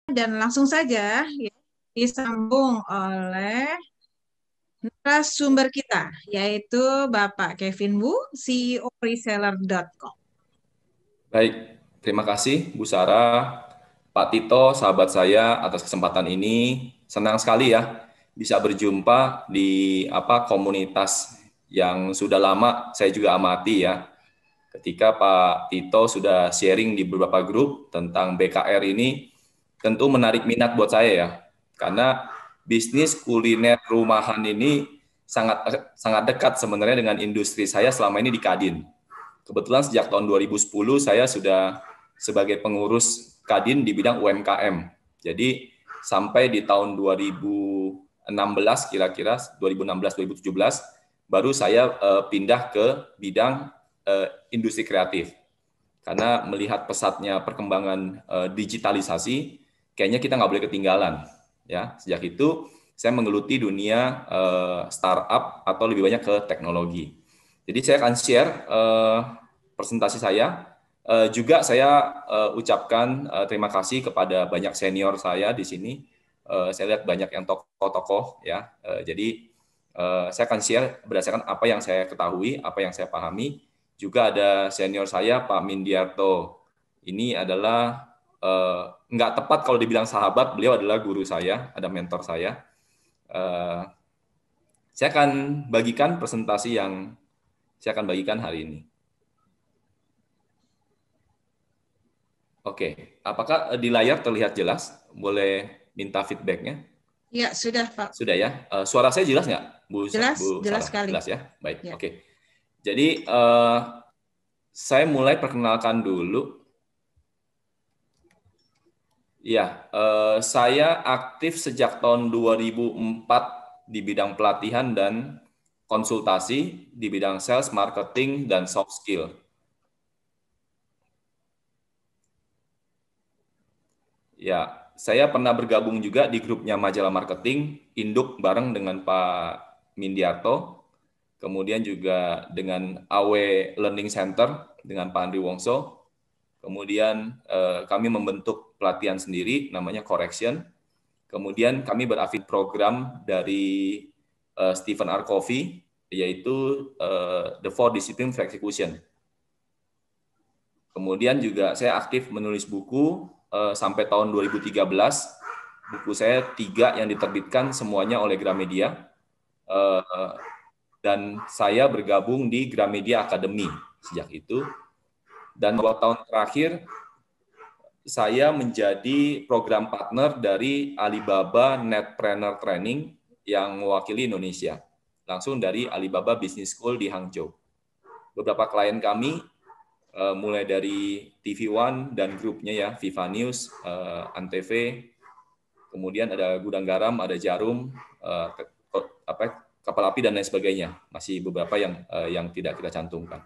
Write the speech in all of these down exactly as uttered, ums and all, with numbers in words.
Dan langsung saja ya, disambung oleh narasumber kita, yaitu Bapak Kevin Wu, C E O reseller dot com. Baik, terima kasih Bu Sarah, Pak Tito, sahabat saya atas kesempatan ini. Senang sekali ya bisa berjumpa di apa komunitas yang sudah lama saya juga amati ya. Ketika Pak Tito sudah sharing di beberapa grup tentang B K R ini, tentu menarik minat buat saya ya. Karena bisnis kuliner rumahan ini sangat sangat dekat sebenarnya dengan industri saya selama ini di Kadin. Kebetulan sejak tahun dua ribu sepuluh saya sudah sebagai pengurus Kadin di bidang U M K M. Jadi sampai di tahun dua ribu enam belas kira-kira dua ribu enam belas dua ribu tujuh belas baru saya uh, pindah ke bidang uh, industri kreatif. Karena melihat pesatnya perkembangan uh, digitalisasi, kayaknya kita nggak boleh ketinggalan. Ya, sejak itu saya menggeluti dunia uh, startup atau lebih banyak ke teknologi. Jadi saya akan share uh, presentasi saya. Uh, juga saya uh, ucapkan uh, terima kasih kepada banyak senior saya di sini. Uh, saya lihat banyak yang tokoh-tokoh ya. Uh, jadi uh, saya akan share berdasarkan apa yang saya ketahui, apa yang saya pahami. Juga ada senior saya Pak Mindiarto. Ini adalah uh, nggak tepat kalau dibilang sahabat. Beliau adalah guru saya, ada mentor saya. Uh, saya akan bagikan presentasi yang saya akan bagikan hari ini. Oke, apakah di layar terlihat jelas? Boleh minta feedback-nya? Ya, sudah Pak. Sudah ya. Uh, suara saya jelas nggak, Bu? Jelas, Bu jelas Sarah? sekali. Jelas ya. Baik. Ya. Oke. Jadi uh, saya mulai perkenalkan dulu. Ya, uh, saya aktif sejak tahun dua ribu empat di bidang pelatihan dan konsultasi di bidang sales, marketing, dan soft skill. Ya, saya pernah bergabung juga di grupnya Majalah Marketing, induk bareng dengan Pak Mindiarto, kemudian juga dengan A W Learning Center dengan Pak Andri Wongso, kemudian eh, kami membentuk pelatihan sendiri namanya Correction, kemudian kami berafiliasi program dari eh, Stephen R. Covey, yaitu eh, The Four Disciplines of Execution. Kemudian juga saya aktif menulis buku eh, sampai tahun dua ribu tiga belas. Buku saya tiga yang diterbitkan semuanya oleh Gramedia. Eh, dan saya bergabung di Gramedia Academy sejak itu. Dan dua tahun terakhir saya menjadi program partner dari Alibaba Netpreneur Training yang mewakili Indonesia. Langsung dari Alibaba Business School di Hangzhou. Beberapa klien kami Uh, mulai dari T V One dan grupnya ya, Viva News, uh, Antv, kemudian ada Gudang Garam, ada Jarum, uh, apa, Kapal Api dan lain sebagainya. Masih beberapa yang uh, yang tidak kita cantumkan.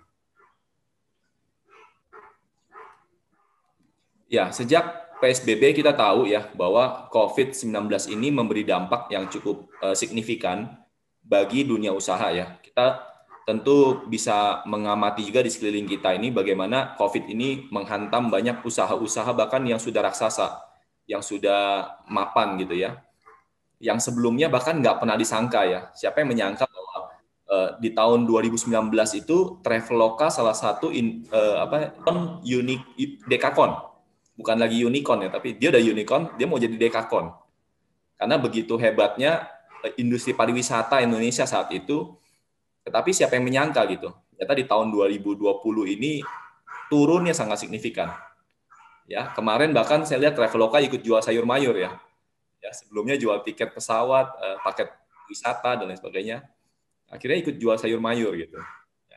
Ya, sejak P S B B kita tahu ya bahwa COVID sembilan belas ini memberi dampak yang cukup uh, signifikan bagi dunia usaha ya. Kita tentu bisa mengamati juga di sekeliling kita ini bagaimana COVID ini menghantam banyak usaha-usaha bahkan yang sudah raksasa, yang sudah mapan gitu ya. Yang sebelumnya bahkan nggak pernah disangka ya. Siapa yang menyangka bahwa uh, di tahun dua ribu sembilan belas itu Traveloka salah satu in, uh, apa unik Dekakon. Bukan lagi unicorn ya, tapi dia udah unicorn, dia mau jadi Dekakon. Karena begitu hebatnya industri pariwisata Indonesia saat itu. Tetapi siapa yang menyangka gitu? Ternyata di tahun dua ribu dua puluh ini turunnya sangat signifikan. Ya, kemarin bahkan saya lihat Traveloka ikut jual sayur mayur ya. Ya, sebelumnya jual tiket pesawat, eh, paket wisata dan lain sebagainya. Akhirnya ikut jual sayur mayur gitu. Ya.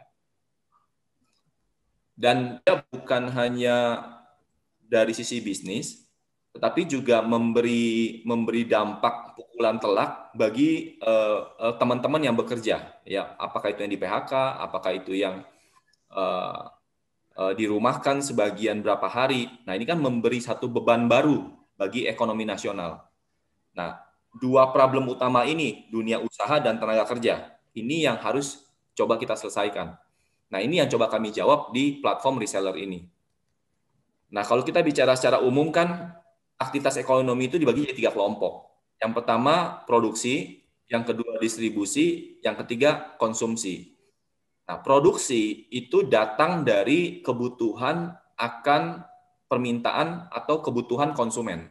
Dan dia bukan hanya dari sisi bisnis, tetapi juga memberi memberi dampak pukulan telak bagi uh, uh, teman-teman yang bekerja, ya apakah itu yang di P H K, apakah itu yang uh, uh, dirumahkan sebagian berapa hari. Nah ini kan memberi satu beban baru bagi ekonomi nasional. Nah dua problem utama ini, dunia usaha dan tenaga kerja, ini yang harus coba kita selesaikan. Nah ini yang coba kami jawab di platform reseller ini. Nah, kalau kita bicara secara umum kan aktivitas ekonomi itu dibagi jadi tiga kelompok. Yang pertama produksi, yang kedua distribusi, yang ketiga konsumsi. Nah, produksi itu datang dari kebutuhan akan permintaan atau kebutuhan konsumen.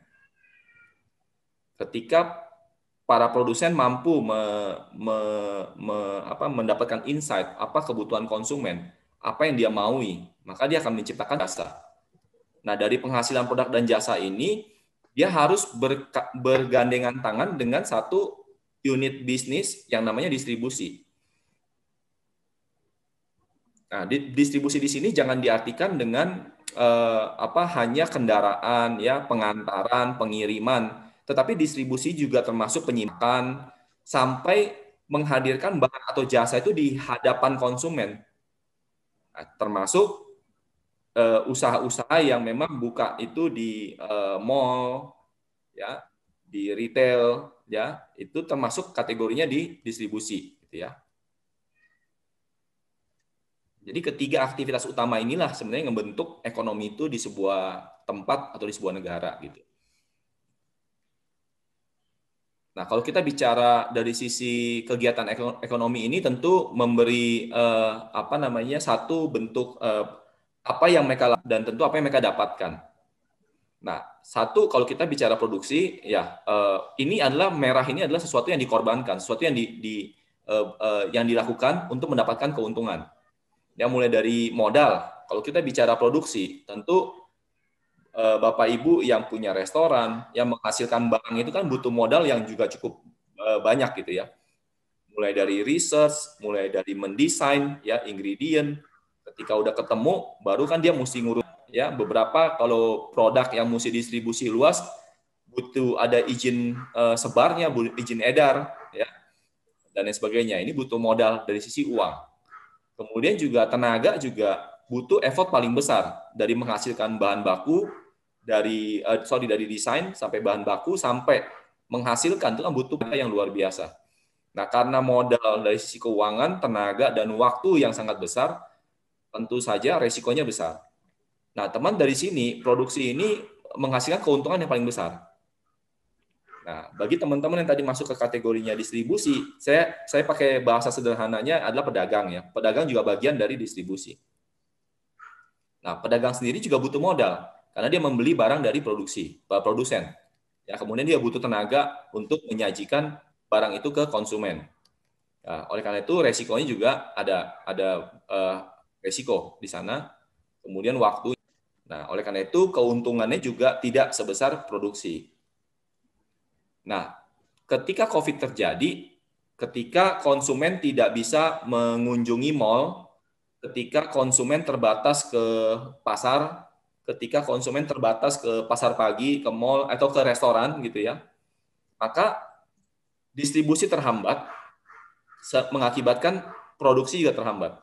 Ketika para produsen mampu me, me, me, apa, mendapatkan insight apa kebutuhan konsumen, apa yang dia maui, maka dia akan menciptakan jasa. Nah, dari penghasilan produk dan jasa ini, dia harus ber, bergandengan tangan dengan satu unit bisnis yang namanya distribusi. Nah, di, distribusi di sini jangan diartikan dengan eh, apa hanya kendaraan, ya, pengantaran, pengiriman, tetapi distribusi juga termasuk penyimpanan sampai menghadirkan barang atau jasa itu di hadapan konsumen. Nah, termasuk eh, usaha-usaha yang memang buka itu di eh, mall, ya, di retail, ya, itu termasuk kategorinya di distribusi, gitu ya. Jadi ketiga aktivitas utama inilah sebenarnya yang membentuk ekonomi itu di sebuah tempat atau di sebuah negara, gitu. Nah, kalau kita bicara dari sisi kegiatan ekonomi ini tentu memberi eh, apa namanya satu bentuk eh, apa yang mereka lakukan dan tentu apa yang mereka dapatkan. Nah, satu kalau kita bicara produksi, ya eh, ini adalah merah ini adalah sesuatu yang dikorbankan, sesuatu yang di, di eh, eh, yang dilakukan untuk mendapatkan keuntungan. Ya, mulai dari modal. Kalau kita bicara produksi, tentu eh, Bapak Ibu yang punya restoran, yang menghasilkan barang itu kan butuh modal yang juga cukup eh, banyak gitu ya. Mulai dari research, mulai dari mendesain ya ingredient. Ketika udah ketemu, baru kan dia mesti ngurus ya beberapa kalau produk yang mesti distribusi luas butuh ada izin eh, sebarnya, izin edar ya dan lain sebagainya. Ini butuh modal dari sisi uang. Kemudian juga tenaga juga butuh effort paling besar dari menghasilkan bahan baku dari uh, sorry dari desain sampai bahan baku sampai menghasilkan itu kan butuh yang luar biasa. Nah, karena modal dari sisi keuangan, tenaga dan waktu yang sangat besar, tentu saja resikonya besar. Nah, teman dari sini produksi ini menghasilkan keuntungan yang paling besar. Nah, bagi teman-teman yang tadi masuk ke kategorinya distribusi, saya saya pakai bahasa sederhananya adalah pedagang ya. Pedagang juga bagian dari distribusi. Nah, pedagang sendiri juga butuh modal karena dia membeli barang dari produksi, produsen. Ya, kemudian dia butuh tenaga untuk menyajikan barang itu ke konsumen. Nah, oleh karena itu resikonya juga ada ada uh, resiko di sana. Kemudian waktu. Nah, oleh karena itu keuntungannya juga tidak sebesar produksi. Nah, ketika COVID terjadi, ketika konsumen tidak bisa mengunjungi mal, ketika konsumen terbatas ke pasar, ketika konsumen terbatas ke pasar pagi, ke mall atau ke restoran gitu ya, maka distribusi terhambat, mengakibatkan produksi juga terhambat.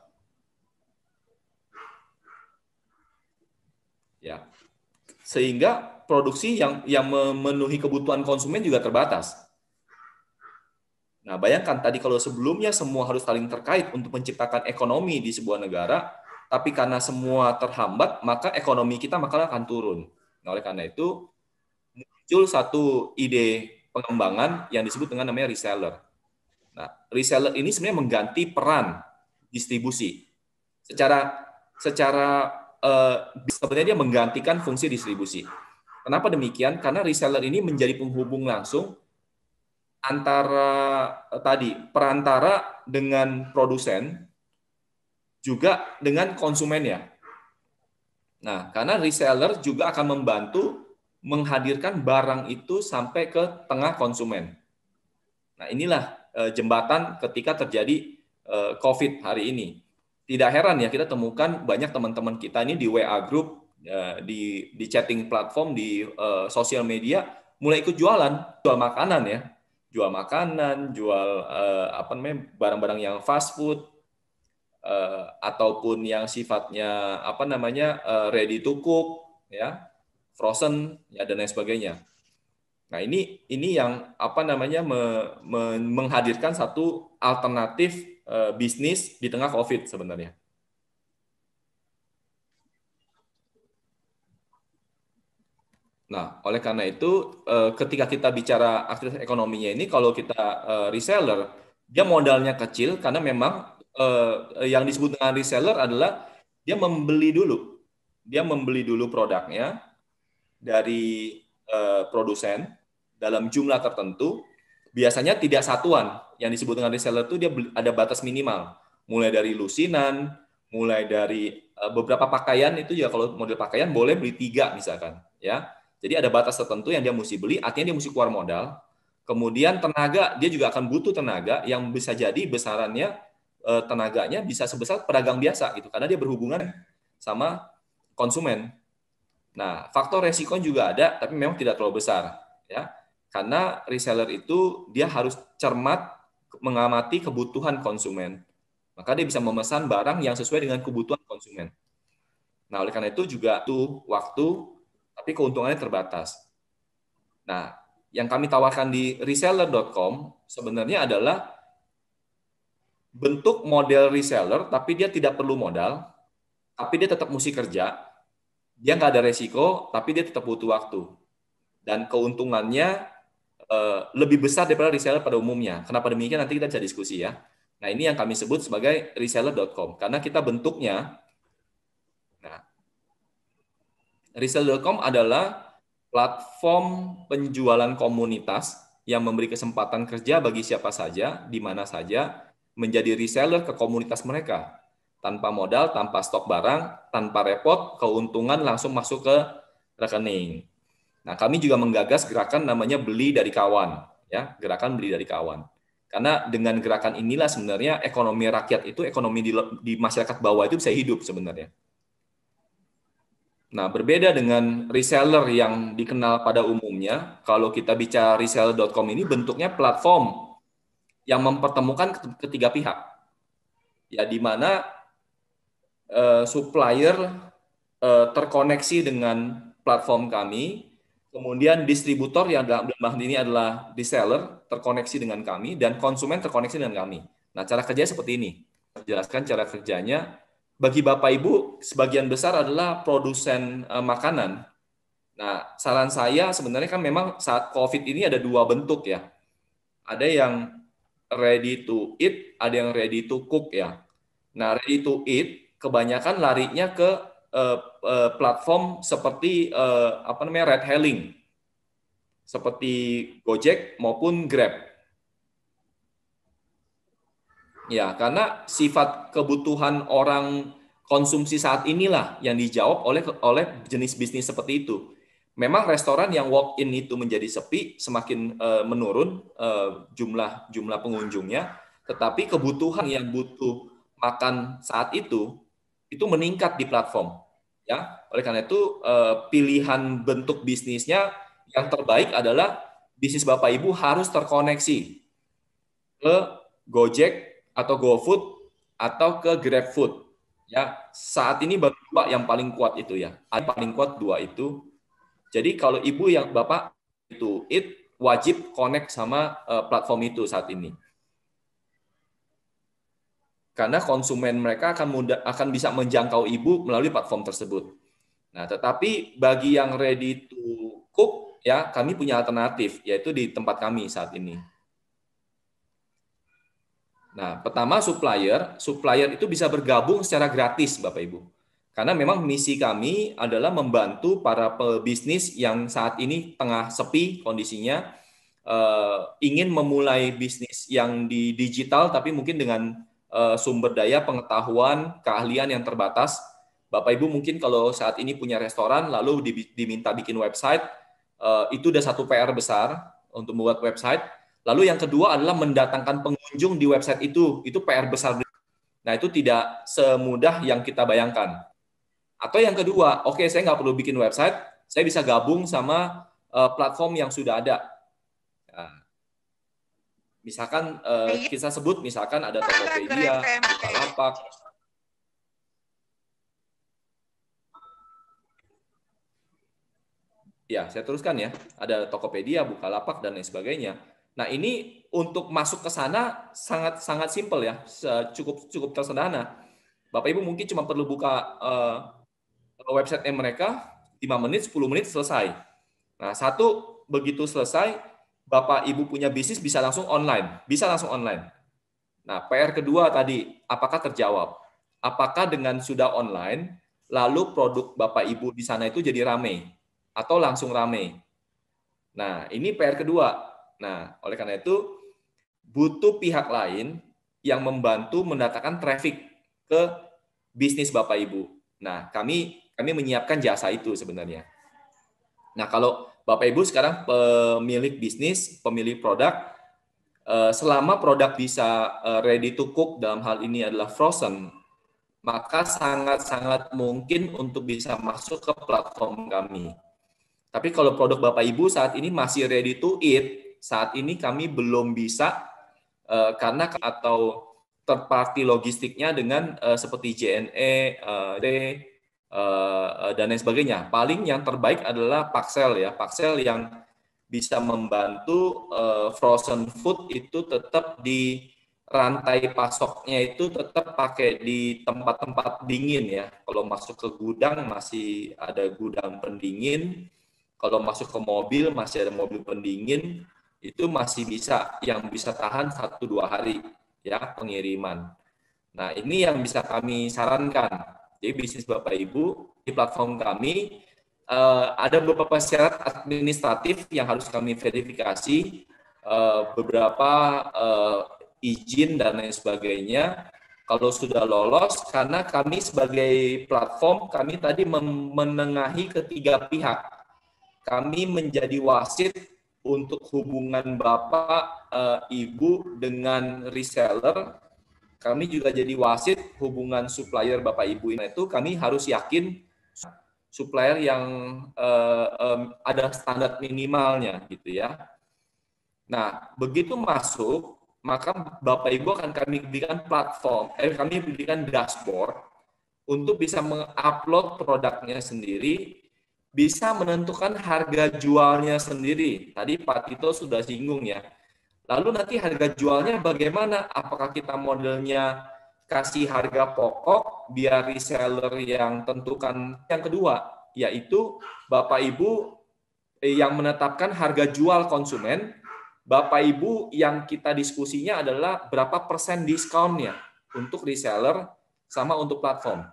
Ya, sehingga produksi yang yang memenuhi kebutuhan konsumen juga terbatas. Nah, bayangkan tadi kalau sebelumnya semua harus saling terkait untuk menciptakan ekonomi di sebuah negara, tapi karena semua terhambat, maka ekonomi kita maka akan turun. Nah, oleh karena itu muncul satu ide pengembangan yang disebut dengan namanya reseller. Nah, reseller ini sebenarnya mengganti peran distribusi. Secara secara eh, sebenarnya dia menggantikan fungsi distribusi. Kenapa demikian? Karena reseller ini menjadi penghubung langsung antara eh, tadi perantara dengan produsen juga dengan konsumennya. Nah, karena reseller juga akan membantu menghadirkan barang itu sampai ke tengah konsumen. Nah, inilah eh, jembatan ketika terjadi eh, COVID hari ini. Tidak heran ya kita temukan banyak teman-teman kita ini di W A group, eh, di di chatting platform, di eh, sosial media mulai ikut jualan, jual makanan ya, jual makanan, jual eh, apa namanya barang-barang yang fast food eh, ataupun yang sifatnya apa namanya eh, ready to cook ya, frozen ya dan lain sebagainya. Nah, ini ini yang apa namanya me, me, menghadirkan satu alternatif uh, bisnis di tengah COVID sebenarnya. Nah, oleh karena itu, ketika kita bicara aktivitas ekonominya ini, kalau kita reseller, dia modalnya kecil karena memang yang disebut dengan reseller adalah dia membeli dulu. Dia membeli dulu produknya dari produsen dalam jumlah tertentu, biasanya tidak satuan. Yang disebut dengan reseller itu dia ada batas minimal. Mulai dari lusinan, mulai dari beberapa pakaian itu ya, kalau model pakaian boleh beli tiga misalkan. Ya. Jadi ada batas tertentu yang dia mesti beli, artinya dia mesti keluar modal. Kemudian tenaga, dia juga akan butuh tenaga yang bisa jadi besarannya, tenaganya bisa sebesar pedagang biasa gitu, karena dia berhubungan sama konsumen. Nah, faktor resiko juga ada, tapi memang tidak terlalu besar, ya. Karena reseller itu dia harus cermat mengamati kebutuhan konsumen. Maka dia bisa memesan barang yang sesuai dengan kebutuhan konsumen. Nah, oleh karena itu juga tuh waktu, tapi keuntungannya terbatas. Nah, yang kami tawarkan di reseller dot com sebenarnya adalah bentuk model reseller, tapi dia tidak perlu modal, tapi dia tetap mesti kerja. Dia nggak ada resiko, tapi dia tetap butuh waktu. Dan keuntungannya uh, lebih besar daripada reseller pada umumnya. Kenapa demikian? Nanti kita bisa diskusi ya. Nah, ini yang kami sebut sebagai reseller dot com. Karena kita bentuknya, nah, reseller dot com adalah platform penjualan komunitas yang memberi kesempatan kerja bagi siapa saja, di mana saja, menjadi reseller ke komunitas mereka. Tanpa modal, tanpa stok barang, tanpa repot, keuntungan langsung masuk ke rekening. Nah, kami juga menggagas gerakan namanya beli dari kawan, ya, gerakan beli dari kawan. Karena dengan gerakan inilah sebenarnya ekonomi rakyat itu, ekonomi di, di masyarakat bawah itu bisa hidup sebenarnya. Nah, berbeda dengan reseller yang dikenal pada umumnya, kalau kita bicara reseller dot com ini bentuknya platform yang mempertemukan ketiga pihak. Ya, di mana uh, supplier uh, terkoneksi dengan platform kami, kemudian distributor yang dalam hal ini adalah reseller terkoneksi dengan kami, dan konsumen terkoneksi dengan kami. Nah, cara kerjanya seperti ini. Jelaskan cara kerjanya. Bagi Bapak Ibu, sebagian besar adalah produsen uh, makanan. Nah, saran saya sebenarnya kan memang saat COVID ini ada dua bentuk ya. Ada yang ready to eat, ada yang ready to cook ya. Nah, ready to eat kebanyakan larinya ke uh, uh, platform seperti uh, apa namanya ride hailing, seperti Gojek maupun Grab. Ya, karena sifat kebutuhan orang konsumsi saat inilah yang dijawab oleh oleh jenis bisnis seperti itu. Memang restoran yang walk-in itu menjadi sepi, semakin uh, menurun uh, jumlah jumlah pengunjungnya, tetapi kebutuhan yang butuh makan saat itu itu meningkat di platform. Ya, oleh karena itu uh, pilihan bentuk bisnisnya yang terbaik adalah bisnis Bapak Ibu harus terkoneksi ke Gojek atau GoFood atau ke GrabFood. Ya, saat ini baru dua yang paling kuat itu ya. Ada paling kuat dua itu. Jadi kalau ibu yang bapak itu it wajib connect sama uh, platform itu saat ini. Karena konsumen mereka akan mudah akan bisa menjangkau ibu melalui platform tersebut. Nah, tetapi bagi yang ready to cook ya, kami punya alternatif yaitu di tempat kami saat ini. Nah, pertama supplier, supplier itu bisa bergabung secara gratis, Bapak Ibu. Karena memang misi kami adalah membantu para pebisnis yang saat ini tengah sepi kondisinya, eh, ingin memulai bisnis yang di digital, tapi mungkin dengan eh, sumber daya, pengetahuan, keahlian yang terbatas. Bapak Ibu mungkin kalau saat ini punya restoran, lalu diminta bikin website, eh, itu udah satu P R besar untuk membuat website. Lalu yang kedua adalah mendatangkan pengunjung di website itu. Itu P R besar. Nah, itu tidak semudah yang kita bayangkan. Atau yang kedua, oke, okay, saya nggak perlu bikin website, saya bisa gabung sama uh, platform yang sudah ada. Nah, misalkan uh, kita sebut, misalkan ada Tokopedia, Bukalapak. Ya, saya teruskan ya. Ada Tokopedia, Bukalapak, dan lain sebagainya. Nah, ini untuk masuk ke sana sangat sangat simpel ya, cukup cukup tersederhana. Bapak Ibu mungkin cuma perlu buka uh, website mereka lima menit, sepuluh menit selesai. Nah, satu, begitu selesai, Bapak Ibu punya bisnis bisa langsung online, bisa langsung online. Nah, P R kedua tadi, apakah terjawab? Apakah dengan sudah online, lalu produk Bapak Ibu di sana itu jadi rame atau langsung rame? Nah, ini P R kedua. Nah, oleh karena itu butuh pihak lain yang membantu mendatangkan traffic ke bisnis Bapak Ibu. Nah, kami kami menyiapkan jasa itu sebenarnya. Nah, kalau Bapak Ibu sekarang pemilik bisnis, pemilik produk, selama produk bisa ready to cook, dalam hal ini adalah frozen, maka sangat-sangat mungkin untuk bisa masuk ke platform kami. Tapi kalau produk Bapak Ibu saat ini masih ready to eat, saat ini kami belum bisa karena atau third party logistiknya dengan seperti J N E, D, dan lain sebagainya. Paling yang terbaik adalah Paxel ya, Paxel yang bisa membantu uh, frozen food itu tetap di rantai pasoknya itu tetap pakai di tempat-tempat dingin ya. Kalau masuk ke gudang masih ada gudang pendingin, kalau masuk ke mobil masih ada mobil pendingin, itu masih bisa yang bisa tahan satu dua hari ya pengiriman. Nah ini yang bisa kami sarankan. Jadi bisnis Bapak Ibu di platform kami uh, ada beberapa syarat administratif yang harus kami verifikasi, uh, beberapa uh, izin dan lain sebagainya. Kalau sudah lolos, karena kami sebagai platform, kami tadi menengahi ketiga pihak. Kami menjadi wasit untuk hubungan Bapak, uh, Ibu dengan reseller. Kami juga jadi wasit hubungan supplier Bapak Ibu itu, kami harus yakin supplier yang uh, um, ada standar minimalnya gitu ya. Nah, begitu masuk, maka Bapak Ibu akan kami berikan platform, eh, kami berikan dashboard untuk bisa mengupload produknya sendiri, bisa menentukan harga jualnya sendiri. Tadi Pak Tito sudah singgung ya. Lalu nanti harga jualnya bagaimana? Apakah kita modelnya kasih harga pokok biar reseller yang tentukan? Yang kedua, yaitu Bapak Ibu yang menetapkan harga jual konsumen, Bapak Ibu yang kita diskusinya adalah berapa persen diskonnya untuk reseller sama untuk platform.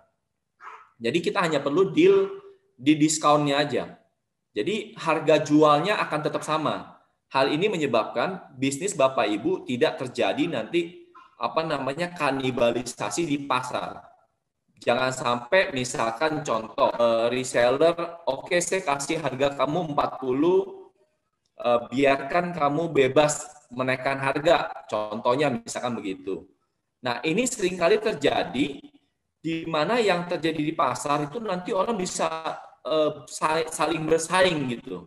Jadi kita hanya perlu deal di diskonnya aja. Jadi harga jualnya akan tetap sama. Hal ini menyebabkan bisnis Bapak Ibu tidak terjadi nanti apa namanya kanibalisasi di pasar. Jangan sampai misalkan contoh reseller, oke okay, saya kasih harga kamu empat puluh, uh, biarkan kamu bebas menaikkan harga. Contohnya misalkan begitu. Nah ini seringkali terjadi di mana yang terjadi di pasar itu nanti orang bisa uh, saling bersaing gitu.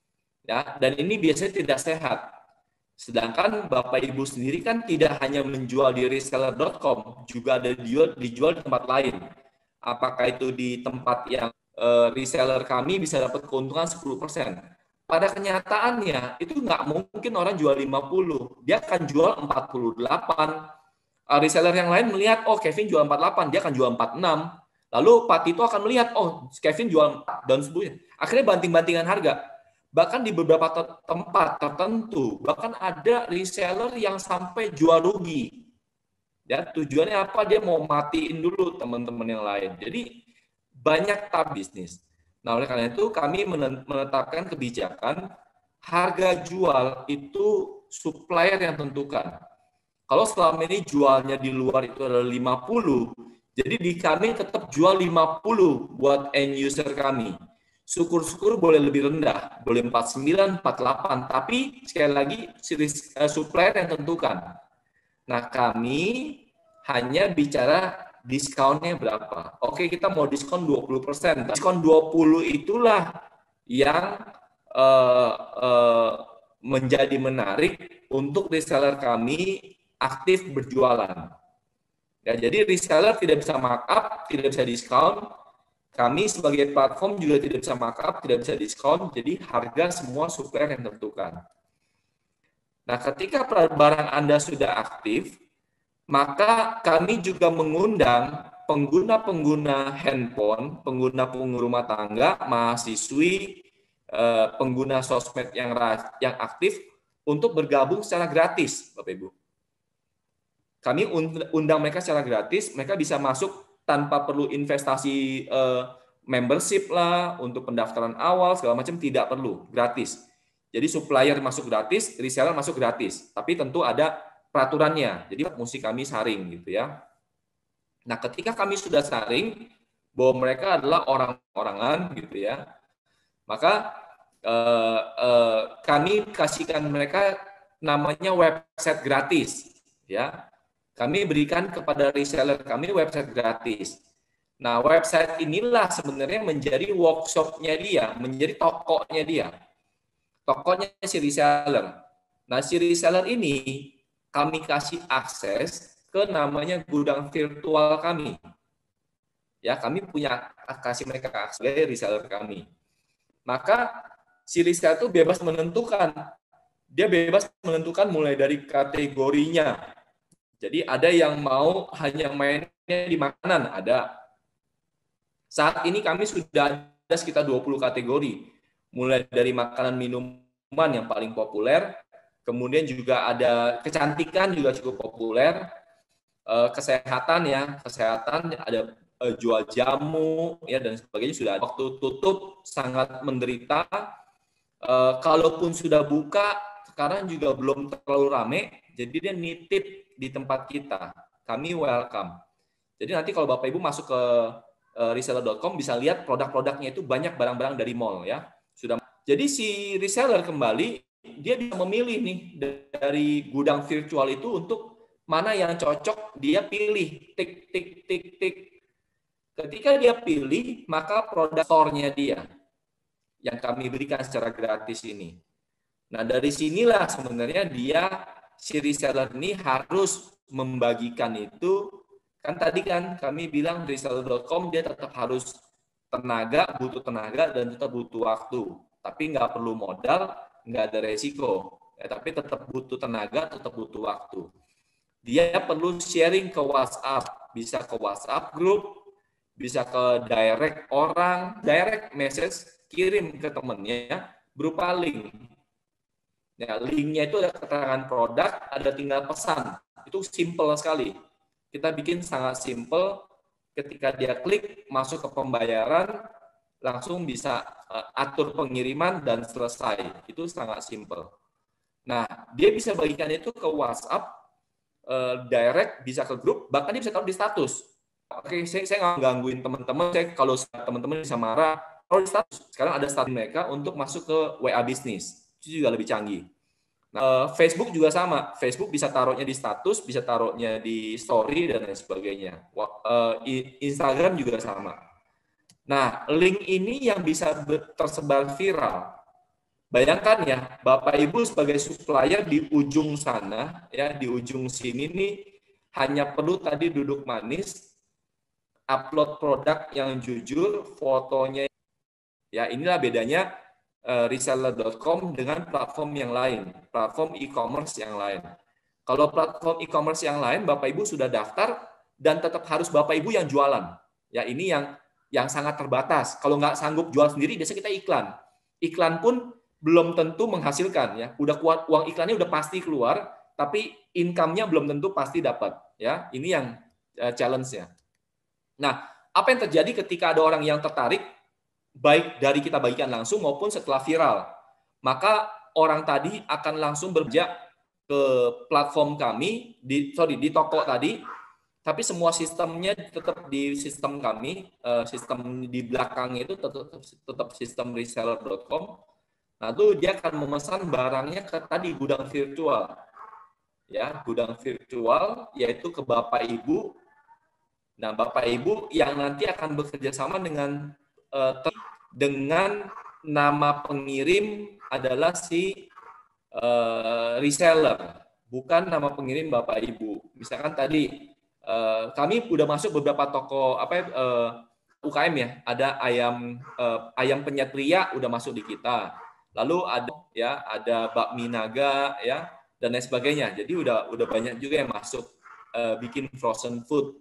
Ya, dan ini biasanya tidak sehat. Sedangkan Bapak Ibu sendiri kan tidak hanya menjual di reseller dot com, juga ada dijual, dijual di tempat lain. Apakah itu di tempat yang uh, reseller kami bisa dapat keuntungan sepuluh persen. Pada kenyataannya itu nggak mungkin orang jual lima puluh, dia akan jual empat puluh delapan. Uh, reseller yang lain melihat, oh Kevin jual empat puluh delapan, dia akan jual empat puluh enam. Lalu Pak Tito akan melihat, oh Kevin jual dan sebagainya. Akhirnya banting-bantingan harga. Bahkan di beberapa tempat tertentu, bahkan ada reseller yang sampai jual rugi. Ya, tujuannya apa? Dia mau matiin dulu teman-teman yang lain. Jadi banyak tab bisnis. Nah, oleh karena itu kami menetapkan kebijakan harga jual itu supplier yang tentukan. Kalau selama ini jualnya di luar itu adalah lima puluh, jadi di kami tetap jual lima puluh buat end user kami. Syukur-syukur boleh lebih rendah, boleh empat puluh sembilan, empat puluh delapan, tapi sekali lagi supplier yang tentukan. Nah, kami hanya bicara diskonnya berapa. Oke, kita mau diskon dua puluh persen. Diskon dua puluh itulah yang uh, uh, menjadi menarik untuk reseller kami aktif berjualan. Ya, jadi reseller tidak bisa markup, tidak bisa diskon. Kami sebagai platform juga tidak bisa markup, tidak bisa diskon, jadi harga semua supplier yang tentukan. Nah, ketika barang Anda sudah aktif, maka kami juga mengundang pengguna-pengguna handphone, pengguna-pengguna rumah tangga, mahasiswi, uh, pengguna sosmed yang yang aktif untuk bergabung secara gratis, Bapak Ibu. Kami undang mereka secara gratis, mereka bisa masuk tanpa perlu investasi uh, membership lah, untuk pendaftaran awal segala macam, tidak perlu, gratis. Jadi supplier masuk gratis, reseller masuk gratis, tapi tentu ada peraturannya. Jadi mesti kami saring gitu ya. Nah, ketika kami sudah saring bahwa mereka adalah orang-orangan gitu ya, maka eh, eh, kami kasihkan mereka namanya website gratis ya. Kami berikan kepada reseller kami website gratis. Nah, website inilah sebenarnya menjadi workshopnya dia, menjadi tokonya dia. Tokonya si reseller. Nah, si reseller ini kami kasih akses ke namanya gudang virtual kami. Ya, kami punya kasih mereka akses sebagai reseller kami. Maka si reseller itu bebas menentukan. Dia bebas menentukan mulai dari kategorinya. Jadi ada yang mau hanya mainnya di makanan, ada. Saat ini kami sudah ada sekitar dua puluh kategori. Mulai dari makanan minuman yang paling populer, kemudian juga ada kecantikan juga cukup populer, kesehatan ya, kesehatan ada jual jamu ya dan sebagainya sudah ada. Waktu tutup sangat menderita. Kalaupun sudah buka sekarang juga belum terlalu rame, jadi dia nitip di tempat kita. Kami welcome. Jadi nanti kalau Bapak Ibu masuk ke reseller dot com bisa lihat produk-produknya itu banyak barang-barang dari mall ya. Sudah. Jadi si reseller kembali dia bisa memilih nih dari gudang virtual itu untuk mana yang cocok, dia pilih tik tik tik tik. Ketika dia pilih, maka produk store-nya dia yang kami berikan secara gratis ini. Nah, dari sinilah sebenarnya dia si reseller ini harus membagikan itu. Kan tadi kan kami bilang reseller dot com dia tetap harus tenaga, butuh tenaga dan tetap butuh waktu. Tapi nggak perlu modal, nggak ada resiko. Ya, tapi tetap butuh tenaga, tetap butuh waktu. Dia perlu sharing ke WhatsApp, bisa ke WhatsApp group, bisa ke direct orang, direct message, kirim ke temennya berupa link. Ya, linknya itu ada keterangan produk, ada tinggal pesan. Itu simple sekali. Kita bikin sangat simple, ketika dia klik masuk ke pembayaran, langsung bisa atur pengiriman dan selesai. Itu sangat simple. Nah, dia bisa bagikan itu ke WhatsApp, direct, bisa ke grup, bahkan dia bisa taruh di status. Oke, saya, saya nggak gangguin teman-teman, saya kalau teman-teman bisa marah, taruh di status. Sekarang ada status mereka untuk masuk ke W A Business. Itu juga lebih canggih. Nah, Facebook juga sama. Facebook bisa taruhnya di status, bisa taruhnya di story, dan lain sebagainya. Instagram juga sama. Nah, link ini yang bisa tersebar viral. Bayangkan ya, Bapak Ibu sebagai supplier di ujung sana, ya di ujung sini nih, hanya perlu tadi duduk manis, upload produk yang jujur, fotonya. Ya, inilah bedanya reseller dot com dengan platform yang lain, platform e-commerce yang lain. Kalau platform e-commerce yang lain, Bapak Ibu sudah daftar dan tetap harus Bapak Ibu yang jualan. Ya, ini yang yang sangat terbatas. Kalau nggak sanggup jual sendiri, biasanya kita iklan. Iklan pun belum tentu menghasilkan. Ya, udah kuat uang iklannya udah pasti keluar, tapi income-nya belum tentu pasti dapat. Ya, ini yang challenge-nya. Nah, apa yang terjadi ketika ada orang yang tertarik? Baik dari kita bagikan langsung maupun setelah viral, maka orang tadi akan langsung berpijak ke platform kami di sorry di toko tadi, tapi semua sistemnya tetap di sistem kami, sistem di belakang itu tetap tetap sistem reseller dot com. Nah, itu dia akan memesan barangnya ke tadi gudang virtual, ya gudang virtual yaitu ke Bapak Ibu. Nah, Bapak Ibu yang nanti akan bekerja sama dengan dengan nama pengirim adalah si uh, reseller, bukan nama pengirim Bapak Ibu. Misalkan tadi uh, kami udah masuk beberapa toko apa uh, U K M ya, ada ayam uh, ayam penyet pria udah masuk di kita. Lalu ada ya ada bakmi naga ya dan lain sebagainya. Jadi udah udah banyak juga yang masuk uh, bikin frozen food.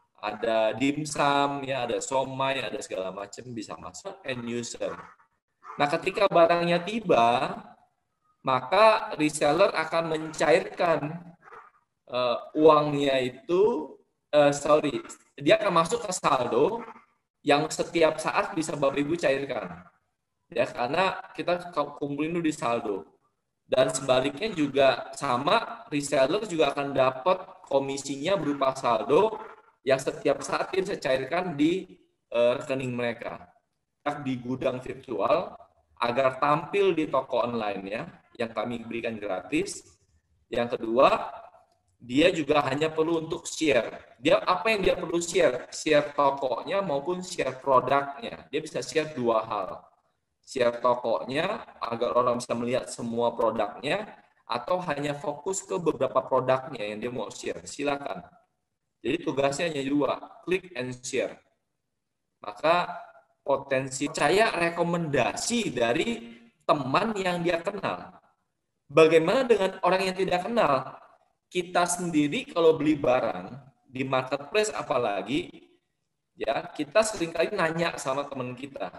Ada dimsum, ya, ada somai, ada segala macam bisa masuk end user. Nah, ketika barangnya tiba, maka reseller akan mencairkan uh, uangnya itu, uh, sorry, dia akan masuk ke saldo yang setiap saat bisa Bapak Ibu cairkan. Ya, karena kita kumpulin dulu di saldo. Dan sebaliknya juga sama, reseller juga akan dapat komisinya berupa saldo yang setiap saat bisa cairkan di uh, rekening mereka. Di gudang virtual agar tampil di toko online-nya yang kami berikan gratis. Yang kedua, dia juga hanya perlu untuk share. Dia apa yang dia perlu share? Share tokonya maupun share produknya. Dia bisa share dua hal. Share tokonya agar orang bisa melihat semua produknya, atau hanya fokus ke beberapa produknya yang dia mau share. Silakan. Jadi tugasnya hanya dua, klik and share. Maka potensi percaya rekomendasi dari teman yang dia kenal. Bagaimana dengan orang yang tidak kenal? Kita sendiri kalau beli barang di marketplace apalagi, ya kita seringkali nanya sama teman kita.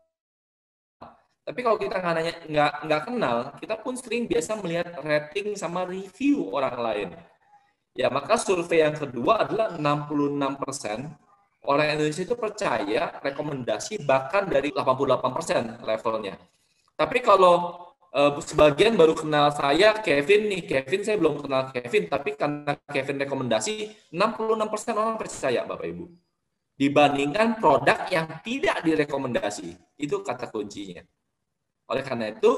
Tapi kalau kita nggak nanya, nggak nggak kenal, kita pun sering biasa melihat rating sama review orang lain. Ya, maka survei yang kedua adalah enam puluh enam persen orang Indonesia itu percaya rekomendasi bahkan dari delapan puluh delapan persen levelnya. Tapi kalau uh, sebagian baru kenal saya, Kevin nih, Kevin saya belum kenal Kevin, tapi karena Kevin rekomendasi, enam puluh enam persen orang percaya Bapak Ibu. Dibandingkan produk yang tidak direkomendasi. Itu kata kuncinya. Oleh karena itu,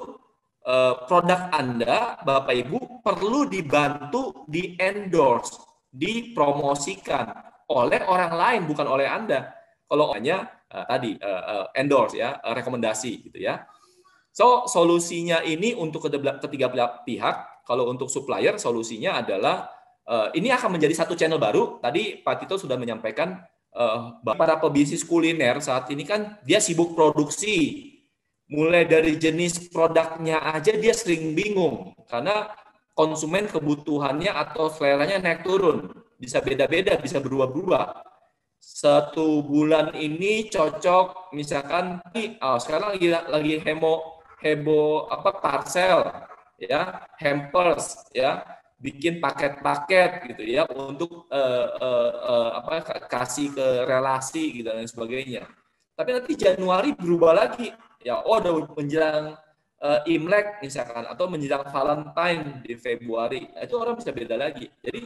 produk Anda, Bapak Ibu, perlu dibantu, di-endorse, dipromosikan oleh orang lain, bukan oleh Anda. Kalau hanya uh, tadi, uh, uh, endorse, ya, uh, rekomendasi, gitu ya. So, solusinya ini untuk ketiga pihak. Kalau untuk supplier, solusinya adalah, uh, ini akan menjadi satu channel baru. Tadi Pak Tito sudah menyampaikan, uh, para pebisnis kuliner saat ini kan, dia sibuk produksi. Mulai dari jenis produknya aja dia sering bingung karena konsumen kebutuhannya atau seleranya naik turun, bisa beda-beda, bisa berubah-berubah. Satu bulan ini cocok misalkan oh, sekarang lagi lagi hemo heboh apa parcel ya, hampers ya, bikin paket-paket gitu ya untuk uh, uh, uh, apa kasih ke relasi gitu dan sebagainya. Tapi nanti Januari berubah lagi. Ya, oh udah menjelang uh, Imlek misalkan, atau menjelang Valentine di Februari, itu orang bisa beda lagi. Jadi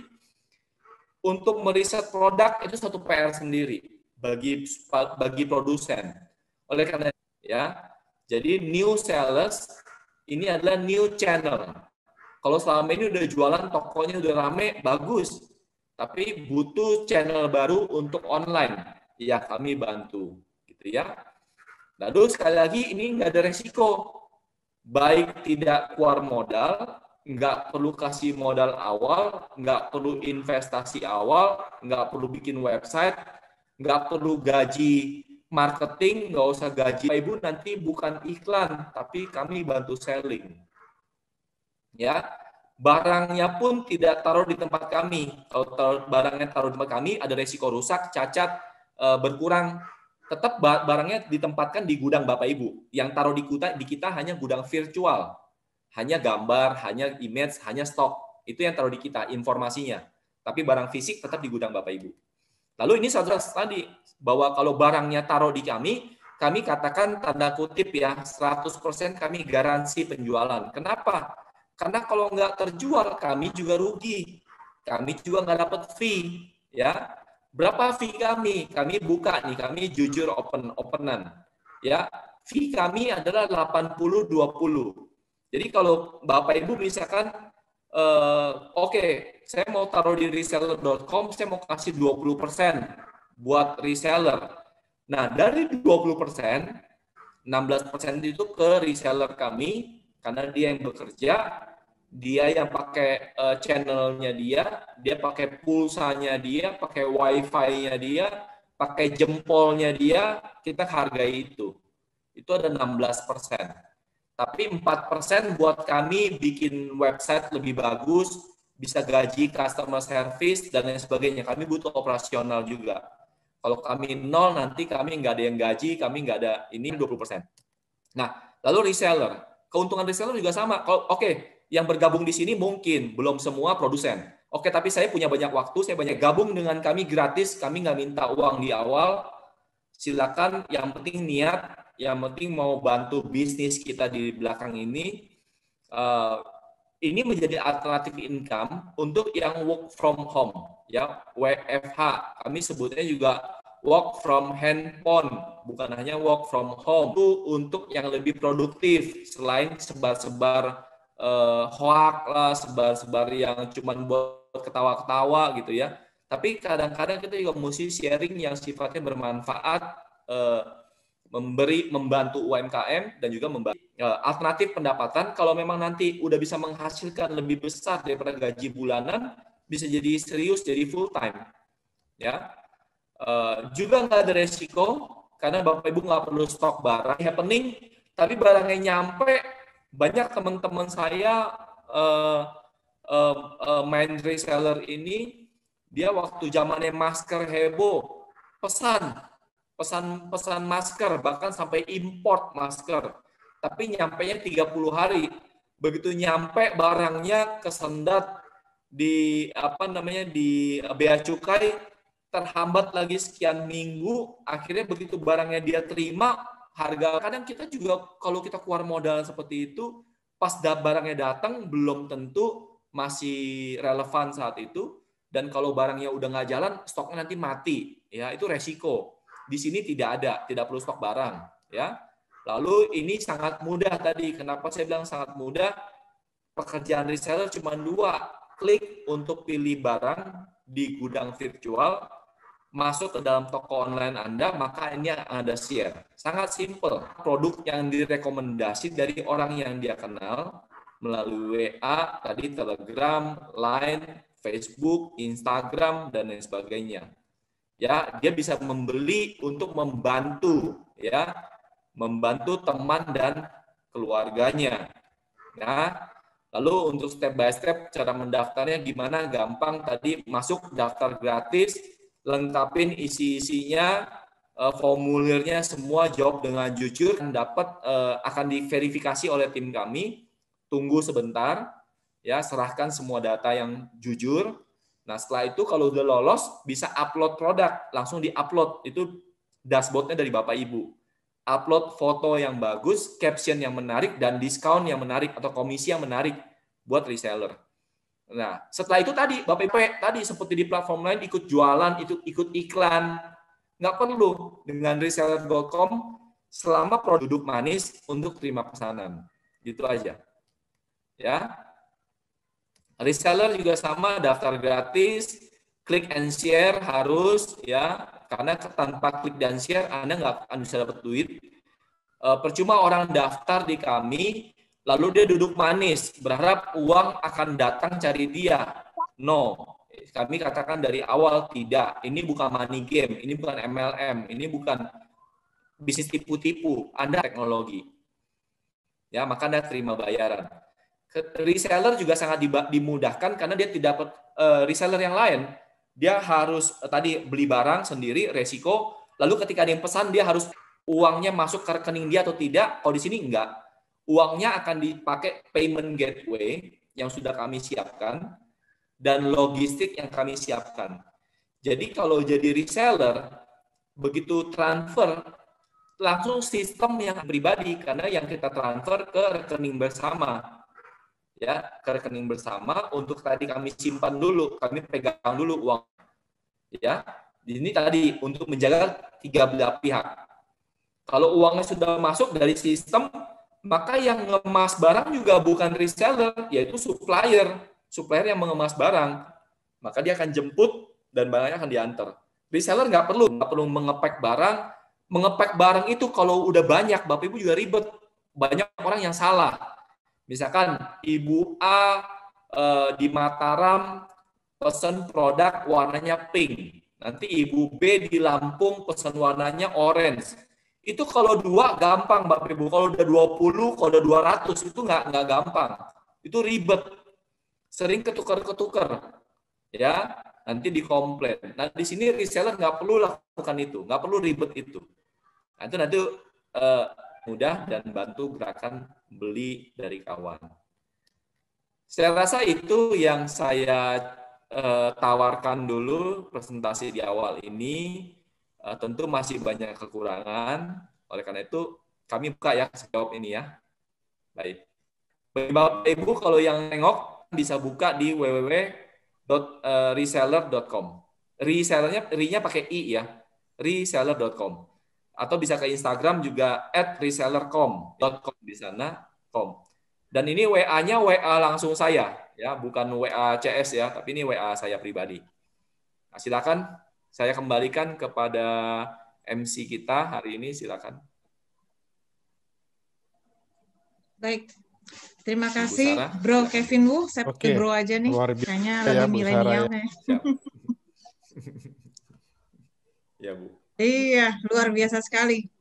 untuk meriset produk itu satu P R sendiri bagi bagi produsen. Oleh karena ya, jadi new sellers ini adalah new channel. Kalau selama ini udah jualan, tokonya udah rame, bagus. Tapi butuh channel baru untuk online. Ya, kami bantu, gitu ya. Lalu sekali lagi ini nggak ada resiko, baik tidak keluar modal, nggak perlu kasih modal awal, nggak perlu investasi awal, nggak perlu bikin website, nggak perlu gaji marketing, nggak usah gaji. Ibu nanti bukan iklan, tapi kami bantu selling. Ya, barangnya pun tidak taruh di tempat kami. Kalau taruh, barangnya taruh di tempat kami, ada resiko rusak, cacat, berkurang. Tetap barangnya ditempatkan di gudang Bapak Ibu. Yang taruh di kita, di kita hanya gudang virtual. Hanya gambar, hanya image, hanya stok. Itu yang taruh di kita, informasinya. Tapi barang fisik tetap di gudang Bapak Ibu. Lalu ini saudara tadi, bahwa kalau barangnya taruh di kami, kami katakan tanda kutip ya, seratus persen kami garansi penjualan. Kenapa? Karena kalau nggak terjual, kami juga rugi. Kami juga nggak dapat fee. Ya, berapa fee kami? Kami buka nih, kami jujur open openan. Ya, fee kami adalah delapan puluh dua puluh. Jadi kalau Bapak Ibu misalkan eh, oke, okay, saya mau taruh di reseller dot com, saya mau kasih dua puluh persen buat reseller. Nah, dari dua puluh persen, enam belas persen itu ke reseller kami karena dia yang bekerja, dia yang pakai uh, channelnya dia, dia pakai pulsanya dia, pakai wifi-nya dia, pakai jempolnya dia, kita hargai itu. Itu ada enam belas persen. Tapi empat persen buat kami bikin website lebih bagus, bisa gaji customer service, dan lain sebagainya. Kami butuh operasional juga. Kalau kami nol, nanti kami nggak ada yang gaji, kami nggak ada, ini dua puluh persen. Nah, Lalu reseller, keuntungan reseller juga sama. Kalau oke, okay, yang bergabung di sini mungkin belum semua produsen. Oke, okay, tapi saya punya banyak waktu, saya banyak gabung dengan kami gratis, kami nggak minta uang di awal. Silakan, yang penting niat, yang penting mau bantu bisnis kita di belakang ini. Uh, ini menjadi alternatif income untuk yang work from home, ya, W F H. Kami sebutnya juga work from handphone, bukan hanya work from home. Itu untuk yang lebih produktif, selain sebar-sebar uh, hoax lah, sebar-sebar yang cuma buat ketawa-ketawa gitu ya. Tapi kadang-kadang kita juga mesti sharing yang sifatnya bermanfaat, uh, memberi, membantu U M K M dan juga membantu uh, alternatif pendapatan. Kalau memang nanti udah bisa menghasilkan lebih besar daripada gaji bulanan, bisa jadi serius, jadi full time, ya. Uh, juga nggak ada resiko karena Bapak Ibu nggak perlu stok barang happening, tapi barangnya nyampe. Banyak teman-teman saya uh, uh, uh, main reseller ini, dia waktu zamannya masker heboh, pesan pesan pesan masker, bahkan sampai import masker, tapi nyampenya tiga puluh hari. Begitu nyampe barangnya kesendat di apa namanya di bea cukai, terhambat lagi sekian minggu, akhirnya begitu barangnya dia terima, harga, kadang kita juga kalau kita keluar modal seperti itu, pas barangnya datang belum tentu masih relevan saat itu, dan kalau barangnya udah nggak jalan, stoknya nanti mati, ya, itu resiko. Di sini tidak ada, tidak perlu stok barang, ya. Lalu ini sangat mudah tadi, kenapa saya bilang sangat mudah? Pekerjaan reseller cuma dua, klik untuk pilih barang di gudang virtual, masuk ke dalam toko online Anda, maka ini Anda share. Sangat simple. Produk yang direkomendasi dari orang yang dia kenal melalui W A, tadi Telegram, Line, Facebook, Instagram, dan lain sebagainya. Ya, dia bisa membeli untuk membantu, ya, membantu teman dan keluarganya. Nah, lalu untuk step by step cara mendaftarnya gimana? Gampang, tadi masuk daftar gratis, lengkapin isi-isinya, formulirnya semua, jawab dengan jujur, dapat akan diverifikasi oleh tim kami. Tunggu sebentar, ya, serahkan semua data yang jujur. Nah, setelah itu kalau udah lolos bisa upload produk, langsung di-upload. Itu dashboardnya dari Bapak Ibu. Upload foto yang bagus, caption yang menarik, dan diskon yang menarik atau komisi yang menarik buat reseller. Nah, setelah itu tadi, Bapak Ibu, tadi seperti di platform lain, ikut jualan, itu ikut iklan. Nggak perlu. Dengan reseller dot com, selama produk duduk manis untuk terima pesanan. Gitu aja. Ya. Reseller juga sama, daftar gratis, klik and share harus, ya. Karena tanpa klik dan share, Anda nggak akan bisa dapat duit. Percuma orang daftar di kami, lalu dia duduk manis, berharap uang akan datang cari dia. No, kami katakan dari awal tidak. Ini bukan money game, ini bukan M L M, ini bukan bisnis tipu-tipu. Anda teknologi. Ya, maka Anda terima bayaran. Reseller juga sangat dimudahkan karena dia tidak dapat uh, reseller yang lain. Dia harus uh, tadi beli barang sendiri, resiko. Lalu ketika ada yang pesan, dia harus uangnya masuk ke rekening dia atau tidak. Kalau di sini enggak. Uangnya akan dipakai payment gateway yang sudah kami siapkan dan logistik yang kami siapkan. Jadi kalau jadi reseller, begitu transfer, langsung sistem yang pribadi karena yang kita transfer ke rekening bersama. Ya, ke rekening bersama untuk tadi kami simpan dulu, kami pegang dulu uang. Ya, ini tadi untuk menjaga tiga belah pihak. Kalau uangnya sudah masuk dari sistem, maka yang mengemas barang juga bukan reseller, yaitu supplier. Supplier yang mengemas barang. Maka dia akan jemput dan barangnya akan diantar. Reseller nggak perlu, nggak perlu mengepek barang. Mengepek barang itu kalau udah banyak, Bapak Ibu juga ribet. Banyak orang yang salah. Misalkan Ibu A eh, di Mataram pesan produk warnanya pink. Nanti Ibu B di Lampung pesan warnanya orange. Itu kalau dua gampang, Bapak Ibu. Kalau udah dua puluh, kalau udah dua ratus, itu nggak nggak gampang. Itu ribet. Sering ketukar-ketukar. Ya, nanti dikomplain. Nah, di sini reseller nggak perlu lakukan itu. Nggak perlu ribet itu. Nah, itu nanti eh, mudah dan bantu gerakan beli dari kawan. Saya rasa itu yang saya eh, tawarkan dulu presentasi di awal ini. Eh, tentu masih banyak kekurangan, oleh karena itu kami buka ya jawab ini ya. Baik. Bagi Bapak Ibu kalau yang nengok bisa buka di w w w dot reseller dot com. Resellernya ri-nya pakai i ya. reseller dot com. Atau bisa ke Instagram juga at reseller dot com di sana com. Dan ini W A-nya W A langsung saya ya, bukan W A C S ya, tapi ini W A saya pribadi. Nah, silakan saya kembalikan kepada M C kita hari ini, silakan. Baik. Terima kasih, Bro Kevin Wu. Saya Oke, bro aja nih. luar biasa Kayaknya ya, lebih Bu milenial Sarah, ya. nih. Siap. Ya, Bu. Iya, luar biasa sekali.